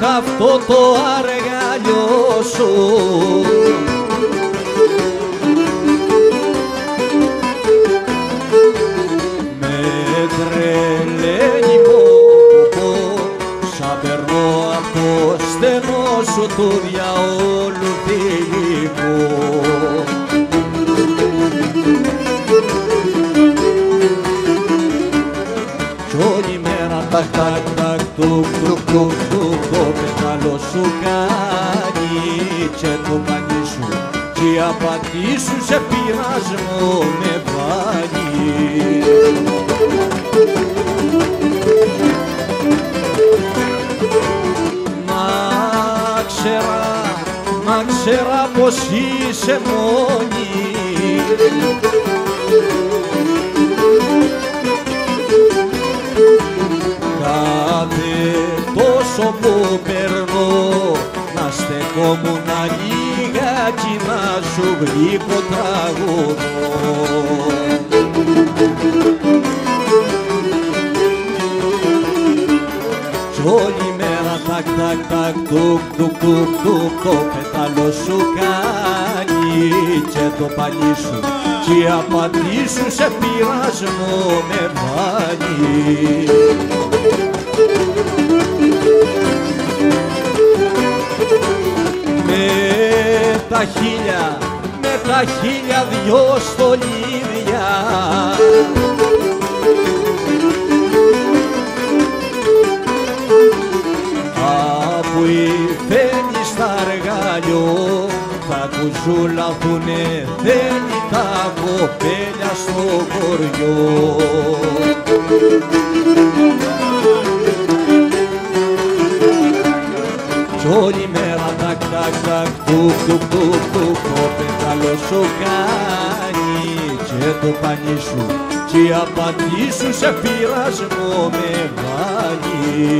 αυτό το αργαλιό σου. Με τρελαίνει πω, σαν περνώ απ' το στενό σου του διαόλου φίλη μου. Κι όλη μέρα τακ τακ τακ τουκ τουκ τουκ τουκ το πετάλο σου κάνει και το πανί σου κι η απατή σου σε πειρασμό με βάλει. Μα ξέρα πως είσαι μόνη. Κάθε τόσο που περνώ να στεκόμουν λιγάκι να σου γλύκω τραγουδώ. Κι όλη μέρα τακ τακ τακ τουκ τουκ τουκ τουκ το πετάλο σου κάνει και το πανί σου κι η απατή σου σε πειρασμό με βάλει. Με τα χίλια δυο στολίδια που υφαίνει στα αργάλιο θα κουζουλαθουνε θέλει τα κοπέλια στο χωριό. Κι όλη μέρα τακ τακ τακ τουκ τουκ τουκ τουκ το πετάλο σου κάνει και το πανί σου κι η απατή σου σε πειρασμό με βάλει.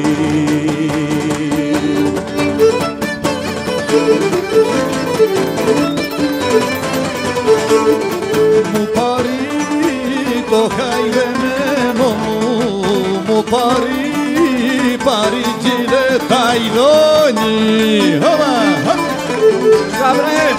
Μου πάρει το χαϊδεμένο μου πάρει κύριε ταϊδόνι. Σκαμπρέ!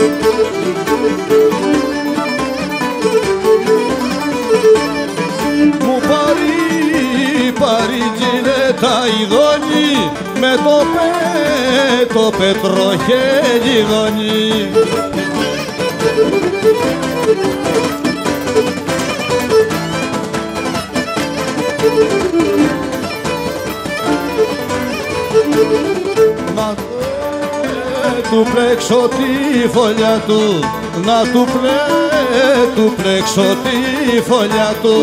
Μου πάρει κύριε ταϊδόνι με το πετροχέλι δόνι. Να του πλέξω τη φωλιά του, να του πλέξω τη φωλιά του.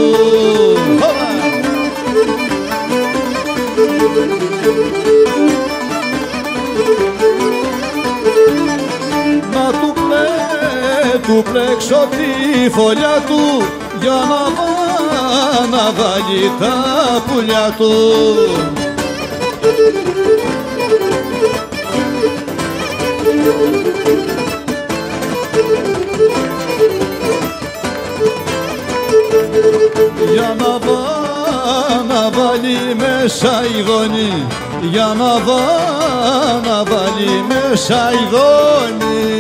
Να του πλέξω τη φωλιά του για να βάλει τα πουλιά του. Για να βάλει μέσα ειδώνει, για να βάλει μέσα ειδώνει.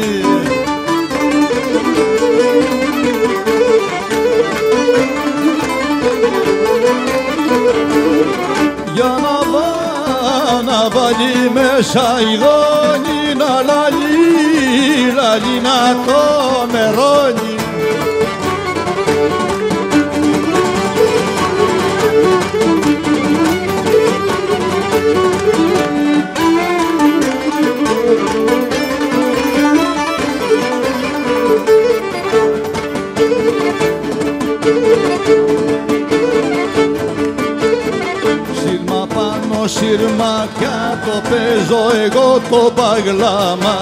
Για να βάλει μέσα ειδώνει, να λαλεί να το μερώνει. Σύρμα πάνω, σύρμα κάτω, παίζω εγώ το παγλάμα.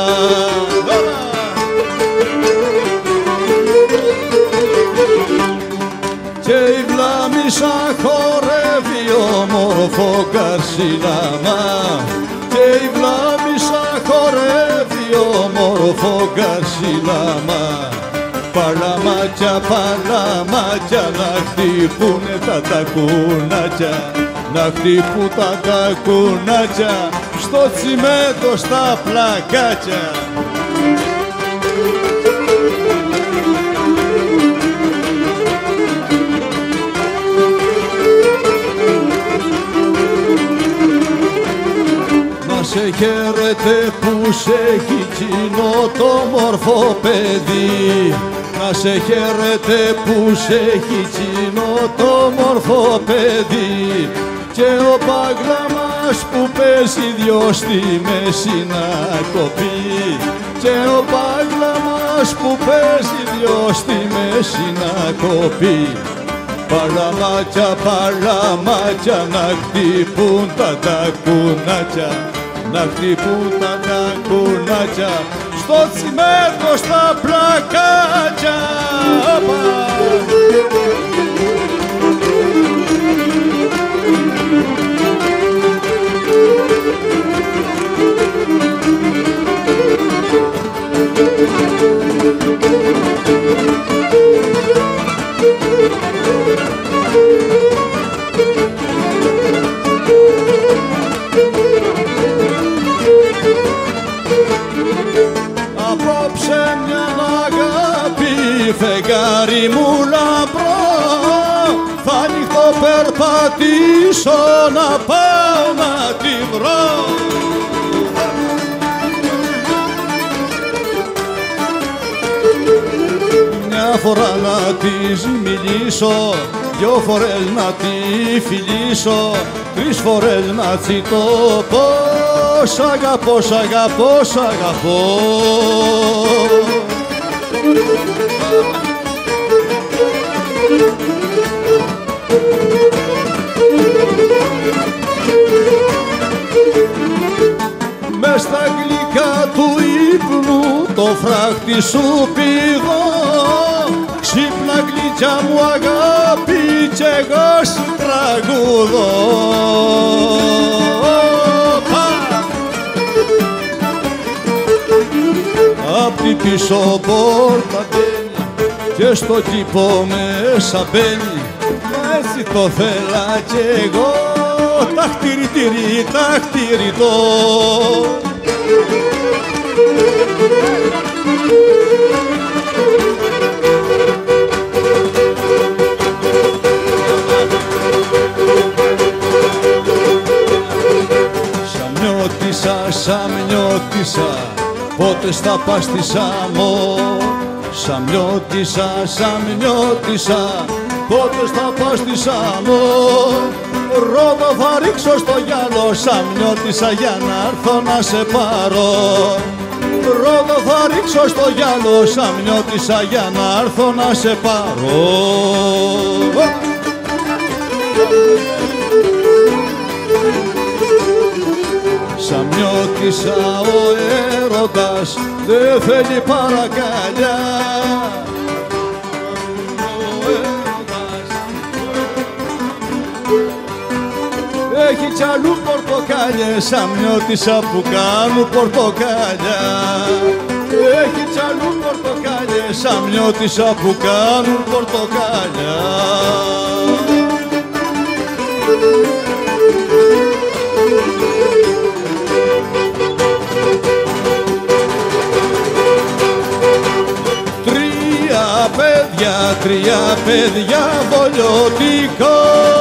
Και η βλάμισα χορεύει όμορφο καρσιλάμα. Και η βλάμισα χορεύει όμορφο καρσιλάμα. Παλαμάκια, παλαμάκια να χτυπούνε τα τακουνάκια, να χτυπούν τα τακουνάκια στο τσιμέντο στα πλακάκια. Να σε χαίρετε που σε έχει κοινό το μορφό παιδί. Να σε χαίρετε που σε έχει κοινό το μορφό παιδί. Και ο παγλαμάς που παίζει δυο στη μέση να κοπεί. Και ο παγλαμάς που παίζει δυο στη μέση να κοπεί. Παλαμάκια, παλαμάκια να χτυπούν τα τακουνάκια. Να χτυπούν τα τακουνάκια στο τσιμέντο στα πλακάκια. Απόψε μια αγάπη φεγγάρι μου λαμπρό, θα ανοιχτώ περπατήσω να πάω να τη βρω. Μια φορά να της μιλήσω, δυο φορές να τη φιλήσω, τρεις φορές να τσι το πω. Σ' αγαπώ, σ' αγαπώ, σ' αγαπώ. Μες στα γλυκά του ύπνου το φράχτη σου πηδώ. Ξύπνα γλυκιά μου αγάπη κι εγώ σου τραγουδώ. Απ' την πίσω πόρτα μπαίνει και στο κήπο μέσα μπαίνει. Μα έτσι το θέλα κι εγώ, ταχτυριτυρί, ταχτυριτό. Σαμιώτησα, σαμιώτησα, πότε στα πας στη Σάμο. Σαμιώτησα, σαμιώτησα, πότε στα πας στη Σάμο. Ρόδο θα ρίξω στο γυαλό, σαμιώτησα για να έρθω να σε πάρω. Ρόδο θα ρίξω στο γυαλό, σαμιώτησα για να έρθω να σε πάρω. Σαμιώτησα ο έρωτας δεν θέλει παρακαλιά. Ο έρωτας έχει κι αλλού πορτοκάλιες, σαμιώτησα που κάνουν πορτοκάλια. Έχει κι αλλού πορτοκάλιες, σαμιώτησα που κάνουν πορτοκάλια. Τρία παιδιά βολιωτικό.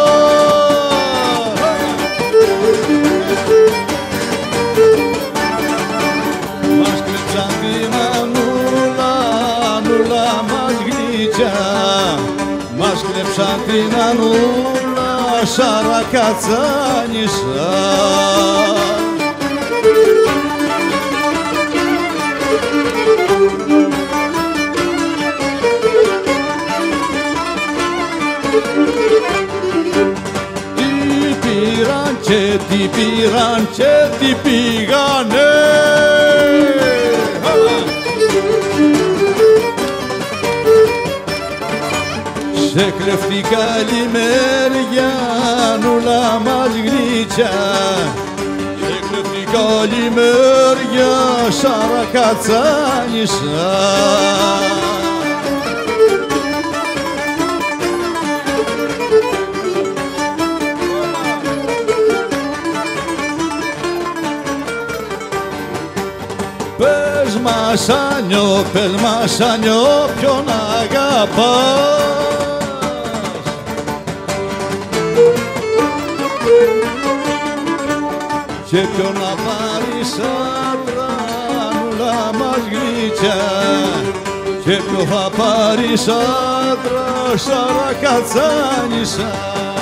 Μας κλέψαν την Ανούλα, Ανούλα μας γλίτια. Μας κλέψαν την Ανούλα, σαρακατσάνισα. Και τι πήραν και τι πήγανε. Σε κλεφτή καλημέρια, Ανούλα μας γλίτια. Σε κλεφτή καλημέρια, σαρακατσάνισα. Πελμασάνιο, πελμασάνιο, ποιον αγαπάς? Και ποιον να πάρεις άντρα, νουλά μας γλυκιά, και ποιον θα πάρεις άντρα, σαρακατσάνισσα.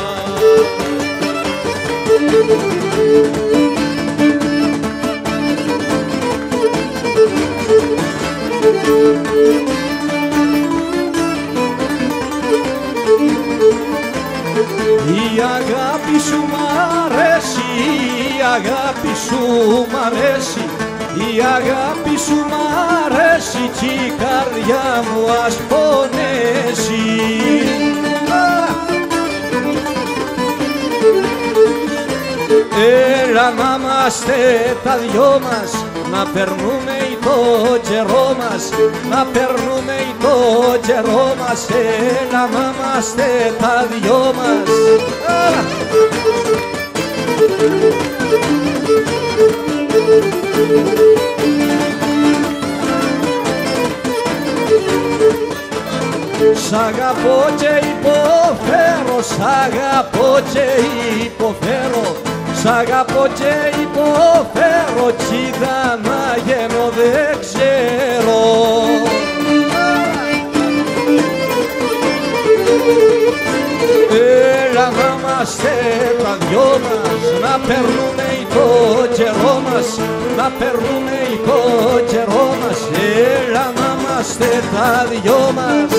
Η αγάπη σου μ' αρέσει, η αγάπη σου μ' αρέσει, η αγάπη σου μ' αρέσει κι η καρδιά μου ας πονέσει. Έλα να είμαστε τα δυο μας, να περνούμε το καιρό μας, να περνούμε το καιρό μας, έλα να είμαστε τα δυο μας. Σ' αγαπώ και υποφέρω, σ' αγαπώ και υποφέρω, σ' αγαπώ και υποφέρω, κοίτα να γίνω δεν ξέρω. Έλα να είμαστε τα δυο μας, να περνούμε το καιρό μας, να περνούμε το καιρό μας, έλα να είμαστε τα δυο μας.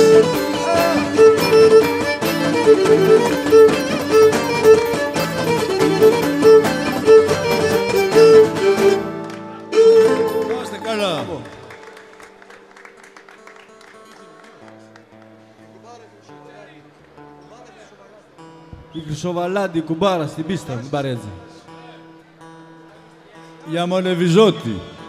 Είμαστε καλά. Η Χρυσοβαλάντη κουμπάρα στην πίστα, μην παρέτζε. Για Μονεβιζώτη.